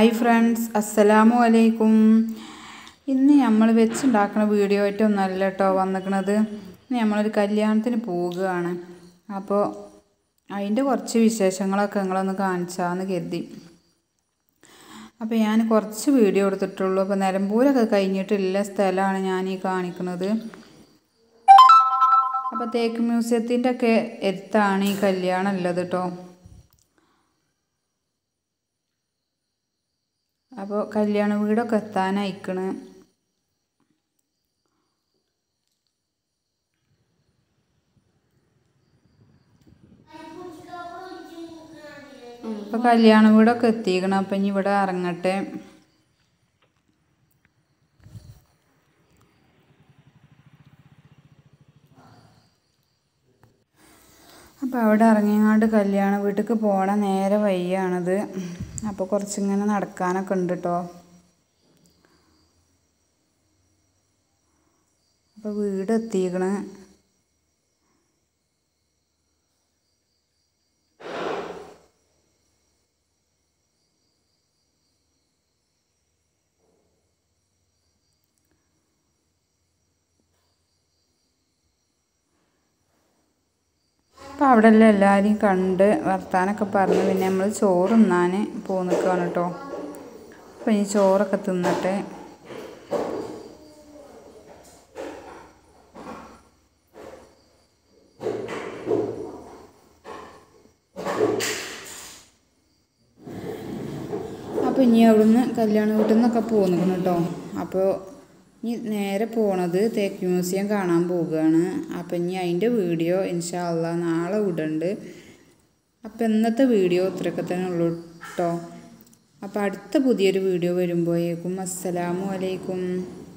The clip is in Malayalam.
ഹായ് ഫ്രണ്ട്സ്, അസ്സലാമു അലൈക്കും. ഇന്ന് നമ്മൾ വെച്ചുണ്ടാക്കുന്ന വീഡിയോ ആയിട്ടൊന്നല്ല കേട്ടോ വന്നിരിക്കുന്നത്. ഇന്ന് നമ്മളൊരു കല്യാണത്തിന് പോവുകയാണ്. അപ്പോൾ അതിൻ്റെ കുറച്ച് വിശേഷങ്ങളൊക്കെ നിങ്ങളൊന്ന് കാണിച്ചാന്ന് കരുതി. അപ്പോൾ ഞാൻ കുറച്ച് വീഡിയോ എടുത്തിട്ടുള്ളൂ. അപ്പോൾ നിലമ്പൂരൊക്കെ കഴിഞ്ഞിട്ടുള്ള സ്ഥലമാണ് ഞാൻ ഈ കാണിക്കുന്നത്. അപ്പോൾ തേക്ക് മ്യൂസിയത്തിൻ്റെ ഒക്കെ അടുത്താണ് ഈ കല്യാണം ഉള്ളത് കേട്ടോ. അപ്പോൾ കല്യാണ വീടൊക്കെ എത്താനയക്കണ്. അപ്പോൾ കല്യാണ വീടൊക്കെ എത്തിക്കണം. അപ്പം ഇനി ഇവിടെ ഇറങ്ങട്ടെ. അപ്പോൾ അവിടെ ഇറങ്ങിയങ്ങാണ്ട് കല്യാണ വീട്ടിലേക്ക് പോകണ നേരെ വഴിയാണത്. അപ്പോൾ കുറച്ചിങ്ങനെ നടക്കാനൊക്കെ ഉണ്ട് കേട്ടോ. അപ്പോൾ വീട് എത്തിക്കണ്. അപ്പോൾ അവിടെ എല്ലാവരെയും കണ്ട് വർത്താനൊക്കെ പറഞ്ഞ് പിന്നെ നമ്മൾ ചോറ് തിന്നാൻ പോന്നിക്കാണ് കേട്ടോ. അപ്പോൾ ഈ ചോറൊക്കെ തിന്നട്ടെ. അപ്പോൾ ഇനി അവിടുന്ന് കല്യാണ വീട്ടിൽ നിന്നൊക്കെ പോന്നിക്കണം കേട്ടോ. അപ്പോൾ ഇനി നേരെ പോണത് തേക്ക് മ്യൂസിയം കാണാൻ പോവുകയാണ്. അപ്പം ഇനി അതിൻ്റെ വീഡിയോ ഇൻഷാ അള്ളാ നാളെ വിടുന്നുണ്ട്. അപ്പോൾ ഇന്നത്തെ വീഡിയോ ഇത്രയൊക്കെ തന്നെ ഉള്ളൂ കേട്ടോ. അപ്പോൾ അടുത്ത പുതിയൊരു വീഡിയോ വരുമ്പോഴേക്കും അസ്സലാമു അലൈക്കും.